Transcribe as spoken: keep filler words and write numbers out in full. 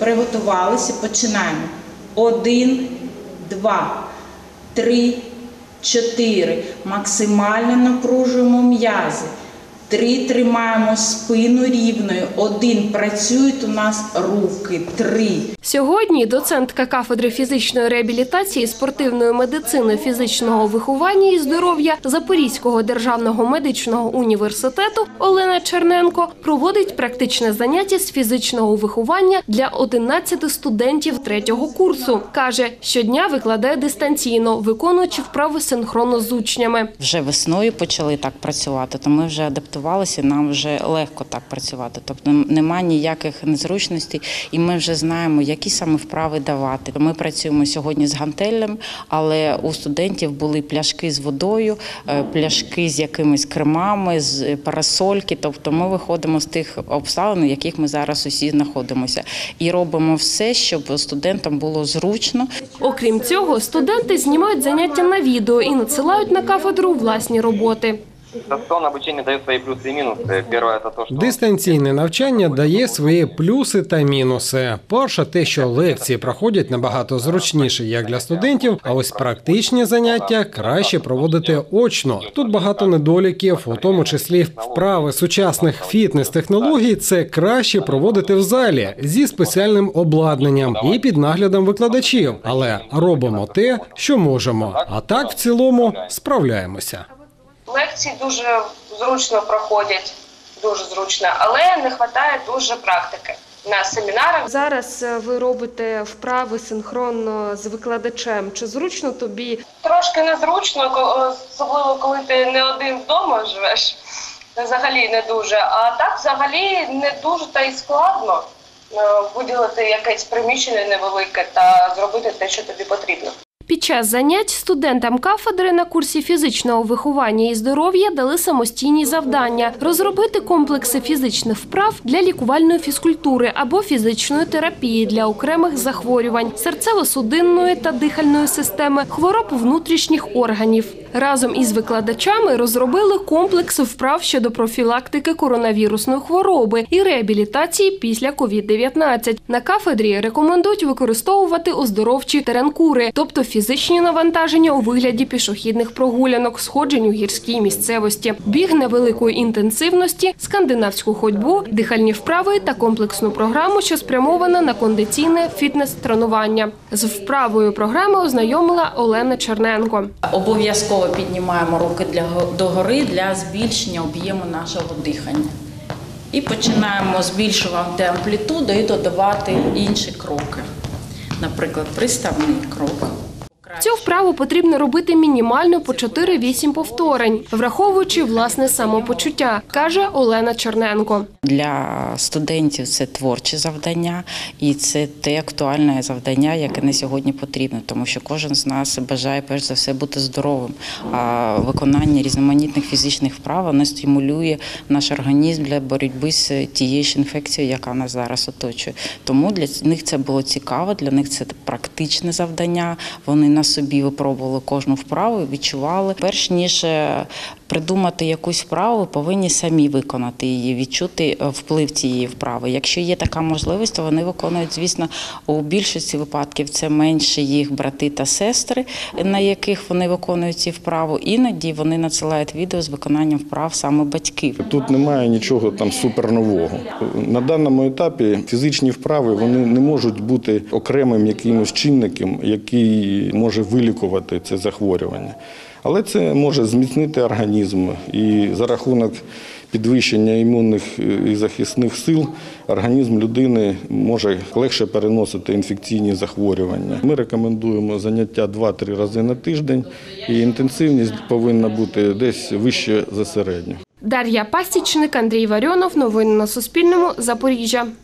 Приготувалися, починаємо. Один, два, три, чотири. Максимально напружуємо м'язи. Три, тримаємо спину рівною. Один, працюють у нас руки. Три. Сьогодні доцентка кафедри фізичної реабілітації, спортивної медицини, фізичного виховання і здоров'я Запорізького державного медичного університету Олена Черненко проводить практичне заняття з фізичного виховання для одинадцяти студентів третього курсу. Каже, щодня викладає дистанційно, виконуючи вправи синхронно з учнями. Вже весною почали так працювати, то ми вже адаптувалися, нам вже легко так працювати. Тобто немає ніяких незручностей і ми вже знаємо, які саме вправи давати. Ми працюємо сьогодні з гантелем, але у студентів були пляшки з водою, пляшки з якимись кремами, з парасольки. Тобто ми виходимо з тих обставин, в яких ми зараз усі знаходимося. І робимо все, щоб студентам було зручно. Окрім цього, студенти знімають заняття на відео і надсилають на кафедру власні роботи. Дистанційне навчання дає свої плюси і мінуси. Перше – це те, що... Дистанційне навчання дає свої плюси та мінуси. Перше – те, що лекції проходять набагато зручніше, як для студентів, а ось практичні заняття краще проводити очно. Тут багато недоліків, у тому числі вправи сучасних фітнес-технологій – це краще проводити в залі зі спеціальним обладнанням і під наглядом викладачів. Але робимо те, що можемо. А так, в цілому, справляємося. Лекції дуже зручно проходять, дуже зручно, але не вистачає дуже практики на семінарах. Зараз ви робите вправи синхронно з викладачем. Чи зручно тобі? Трошки незручно, особливо коли ти не один вдома живеш, взагалі не дуже. А так взагалі не дуже та й складно виділити якесь приміщення невелике та зробити те, що тобі потрібно. Під час занять студентам кафедри на курсі фізичного виховання і здоров'я дали самостійні завдання – розробити комплекси фізичних вправ для лікувальної фізкультури або фізичної терапії для окремих захворювань – серцево-судинної та дихальної системи, хвороб внутрішніх органів. Разом із викладачами розробили комплекс вправ щодо профілактики коронавірусної хвороби і реабілітації після ковід дев'ятнадцять. На кафедрі рекомендують використовувати оздоровчі теренкури, тобто фізичні навантаження у вигляді пішохідних прогулянок, сходжень у гірській місцевості, біг невеликої інтенсивності, скандинавську ходьбу, дихальні вправи та комплексну програму, що спрямована на кондиційне фітнес-тренування. З вправою програми ознайомила Олена Черненко. Обов'язково піднімаємо руки для, догори для збільшення об'єму нашого дихання. І починаємо збільшувати амплітуду і додавати інші кроки. Наприклад, приставний крок. Цю вправу потрібно робити мінімально по чотири-вісім повторень, враховуючи власне самопочуття, каже Олена Черненко. Для студентів це творчі завдання і це те актуальне завдання, яке на сьогодні потрібно, тому що кожен з нас бажає перш за все бути здоровим, а виконання різноманітних фізичних вправ воно стимулює наш організм для боротьби з тією ж інфекцією, яка нас зараз оточує. Тому для них це було цікаво, для них це практичне завдання, вони на собі випробували кожну вправу і відчували. Перш ніж придумати якусь вправу, повинні самі виконати її, відчути вплив цієї вправи. Якщо є така можливість, то вони виконують, звісно, у більшості випадків це менше їх брати та сестри, на яких вони виконують ці вправи. Іноді вони надсилають відео з виконанням вправ саме батьків. Тут немає нічого там супернового. На даному етапі фізичні вправи вони не можуть бути окремим якимось чинником, який може вилікувати це захворювання. Але це може зміцнити організм і за рахунок підвищення імунних і захисних сил організм людини може легше переносити інфекційні захворювання. Ми рекомендуємо заняття два-три рази на тиждень і інтенсивність повинна бути десь вище за середню. Дар'я Пастічник, Андрій Варіонов. Новини на Суспільному. Запоріжжя.